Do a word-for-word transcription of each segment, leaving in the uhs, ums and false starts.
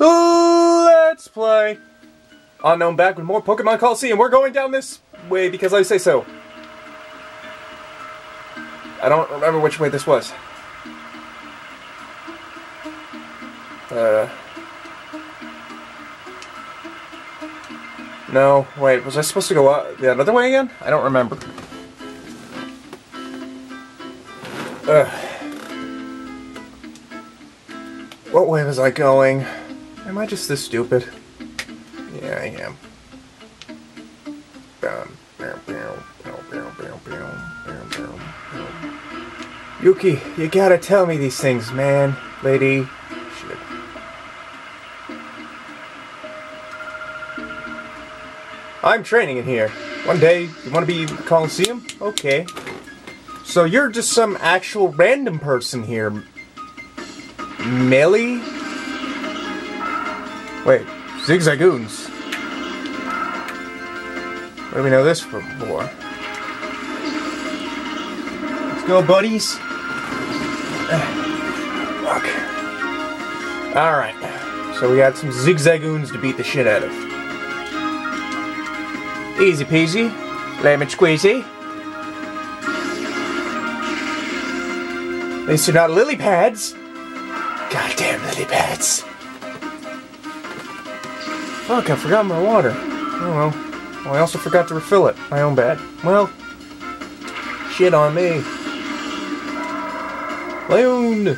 Let's play Unknown back with more Pokemon Colosseum. We're going down this way because I say so. I don't remember which way this was. Uh... No, wait, was I supposed to go out the other way again? I don't remember. Ugh. What way was I going? Am I just this stupid? Yeah, I am. Yuki, you gotta tell me these things, man. Lady. Shit. I'm training in here. One day, you wanna be Colosseum? Okay. So you're just some actual random person here. Millie? Wait, Zigzagoons. Where do we know this from for? Let's go, buddies. Fuck. Alright. So we got some Zigzagoons to beat the shit out of. Easy peasy. Lemon squeezy. At least they're not lily pads. Goddamn lily pads. Fuck, I forgot my water. Oh well. Well, I also forgot to refill it. My own bad. Well, shit on me. Leon!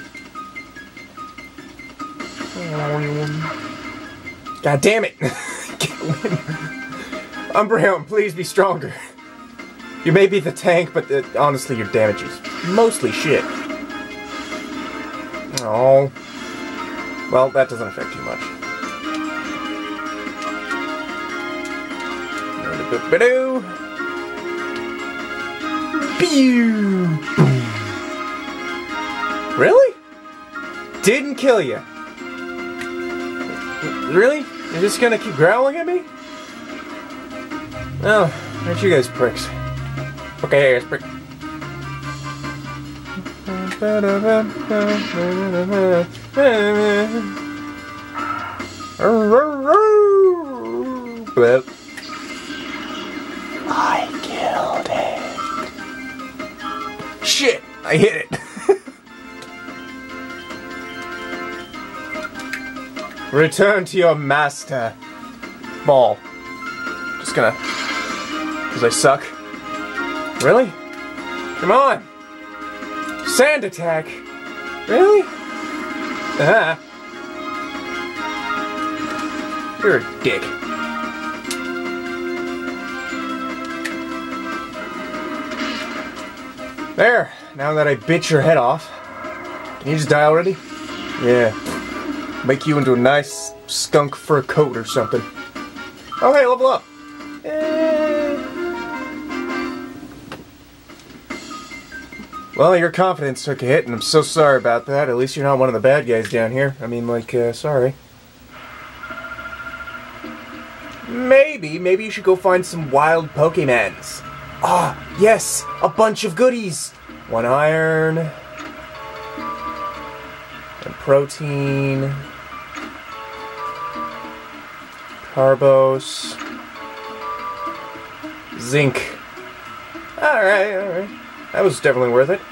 God damn it! Umbreon, please be stronger. You may be the tank, but uh, honestly, your damage is mostly shit. Oh. Well, that doesn't affect you much. Ba-doo. Pew! Really? Didn't kill you. Really? You're just gonna keep growling at me? Oh, aren't you guys pricks? Okay, guys, prick. I killed it. Shit, I hit it. Return to your master. Ball. Just gonna... Because I suck. Really? Come on. Sand attack. Really? Ah. You're a dick. There. Now that I bit your head off. Can you just die already? Yeah. Make you into a nice skunk fur coat or something. Oh hey, level up! Eh. Well, your confidence took a hit, and I'm so sorry about that. At least you're not one of the bad guys down here. I mean, like, uh, sorry. Maybe, maybe you should go find some wild Pokemons. Ah, yes! A bunch of goodies! One iron... and protein... Carbos, zinc. Alright, alright. That was definitely worth it.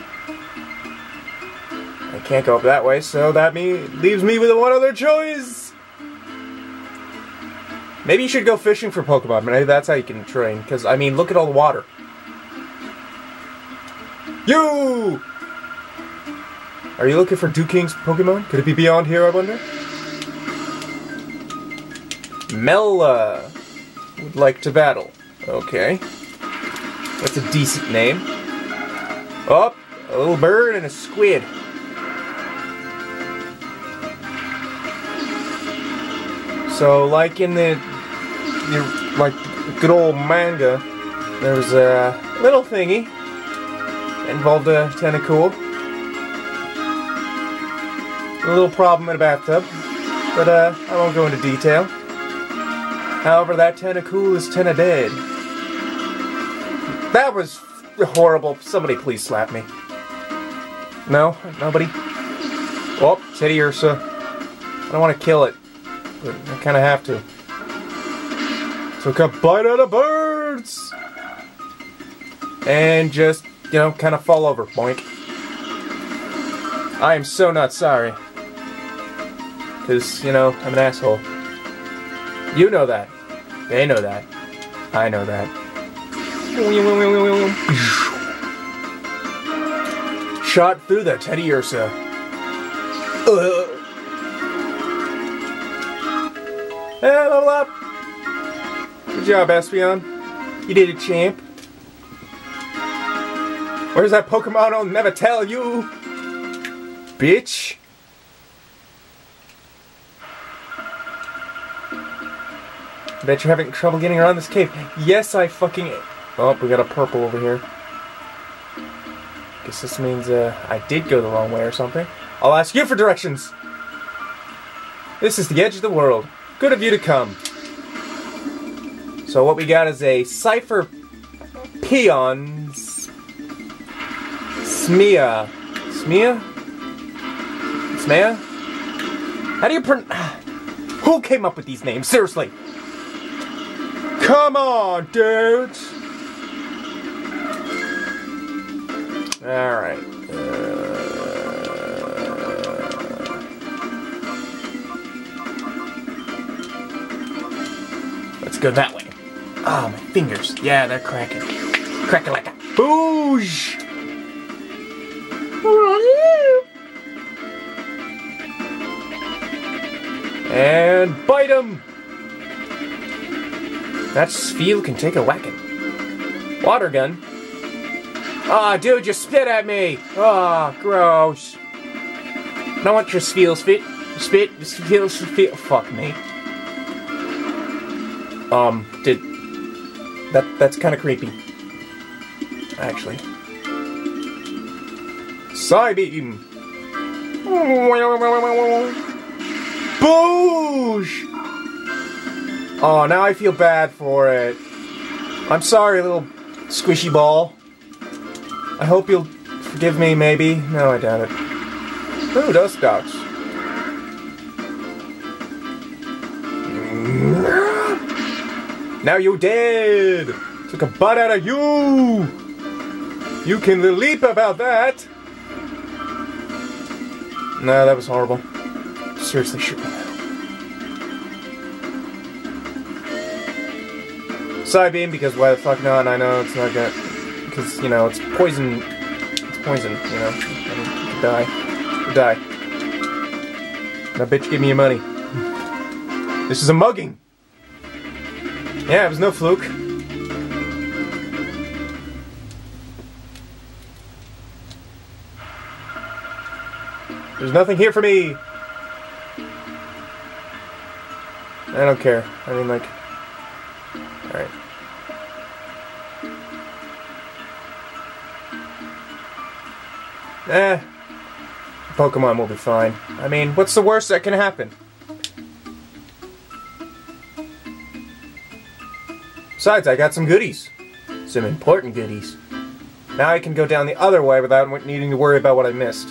I can't go up that way, so that me leaves me with one other choice. Maybe you should go fishing for Pokemon. Maybe that's how you can train. Because, I mean, look at all the water. You! Are you looking for Duking's Pokemon? Could it be beyond here, I wonder? Mela would like to battle. Okay. That's a decent name. Oh, a little bird and a squid. So, like in the, the like good old manga, there was a little thingy that involved a Tentacool. A little problem in a bathtub, but uh, I won't go into detail. However, that Tentacool is Tena dead. That was horrible. Somebody please slap me. No? Nobody? Oh, Teddy Ursa. I don't want to kill it. but I kind of have to. Took a bite out of birds! And just, you know, kind of fall over. Boink. I am so not sorry. Because, you know, I'm an asshole. You know that. They know that. I know that. Shot through the Teddy Ursa. Ugh. Hey, level up! Good job, Espeon. You did it, champ. Where's that Pokemon? I'll never tell you! Bitch! Bet you're having trouble getting around this cave. Yes, I fucking... Oh, we got a purple over here. Guess this means uh, I did go the wrong way or something. I'll ask you for directions! This is the edge of the world. Good of you to come. So what we got is a Cypher Peons Smea. Smea? Smea? How do you pron- Who came up with these names? Seriously! Come on, dudes! Alright. Uh... Let's go that way. Oh, my fingers. Yeah, they're cracking. Cracking like a boosh! And bite him! That Spheal can take a whacking. Water gun? Aw, oh, dude, you spit at me! Aw, oh, gross. I don't want your Spheal spit. Spit, Spheal, Spheal. Fuck me. Um, did... That, that's kind of creepy. Actually. Psybeam! Boosh! Oh, now I feel bad for it. I'm sorry, little squishy ball. I hope you'll forgive me, maybe. No, I doubt it. Ooh, dust dots. Now you dead! Took a butt out of you! You can leap about that! No, that was horrible. Seriously, shoot me. Psybeam, because why the fuck not? And I know it's not gonna... Because, you know, it's poison... It's poison, you know? I mean, you could die. You could die. Now, bitch, give me your money. This is a mugging! Yeah, it was no fluke. There's nothing here for me! I don't care. I mean, like... Alright. Eh. Pokemon will be fine. I mean, what's the worst that can happen? Besides, I got some goodies. Some important goodies. Now I can go down the other way without needing to worry about what I missed.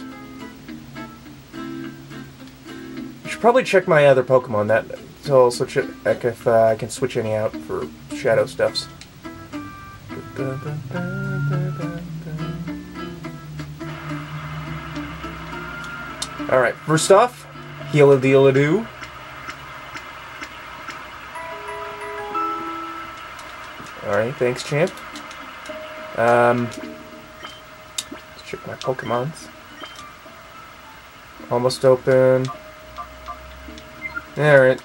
I should probably check my other Pokemon that to also check if uh, I can switch any out for shadow stuffs. Alright, first off, Heal-a-Deal-a-Doo. Alright, thanks, champ. Um, let's check my Pokemons. Almost open. Alright.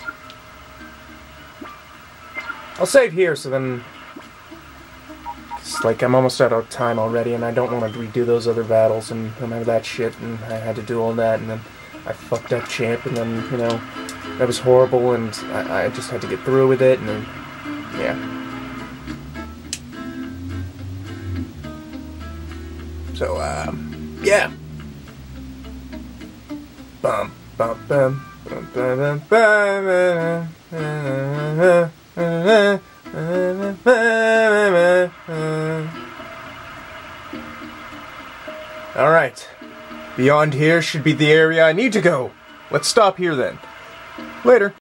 I'll save here, so then... It's like, I'm almost out of time already, and I don't want to redo those other battles, and remember that shit, and I had to do all that, and then I fucked up champ, and then, you know, that was horrible, and I, I just had to get through with it, and then, yeah. So, um, yeah. Bum, bum, bum, bum, bum, bum, bum, Alright. Beyond here should be the area I need to go. Let's stop here then. Later.